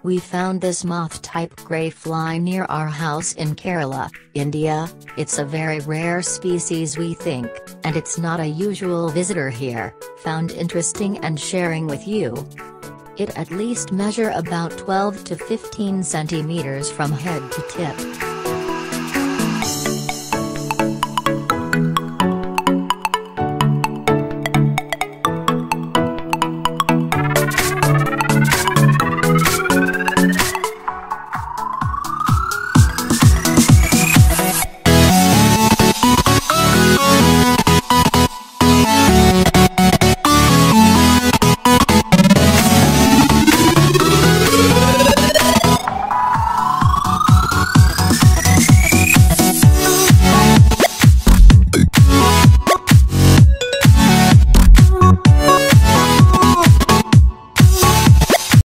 We found this moth-type grey fly near our house in Kerala, India. It's a very rare species we think, and it's not a usual visitor here. Found interesting and sharing with you. It at least measure about 12 to 15 centimeters from head to tip.